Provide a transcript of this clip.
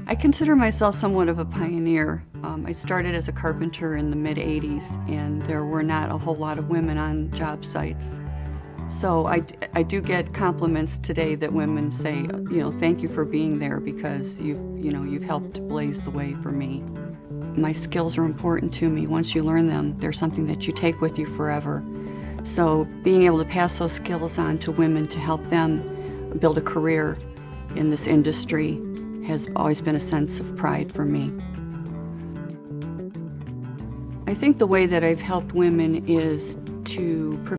I consider myself somewhat of a pioneer. I started as a carpenter in the mid-'80s, and there were not a whole lot of women on job sites. So I do get compliments today that women say, thank you for being there because you've helped blaze the way for me. My skills are important to me. Once you learn them, they're something that you take with you forever. So being able to pass those skills on to women to help them build a career in this industry has always been a sense of pride for me. I think the way that I've helped women is to